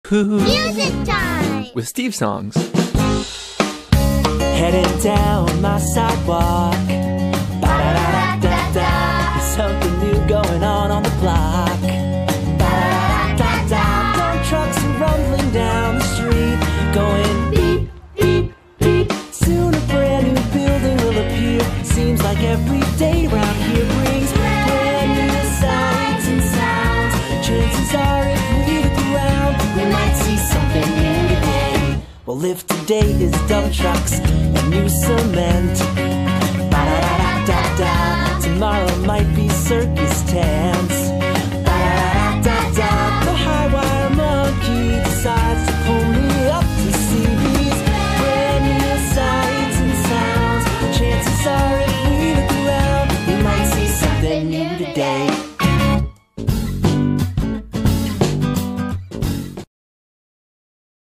Music time! With Steve songs. Heading down my sidewalk. Ba-da-da-da-da-da. There's something new going on the block. Ba-da-da-da-da-da. Dump trucks are rumbling down the street, going beep, beep, beep. Soon a brand new building will appear. Seems like every day around here brings brand new sights and sounds. Chances are if we look around, we might see something new today. Well, if today is dump trucks and new cement, ba-da-da-da-da-da, tomorrow might be circus tent.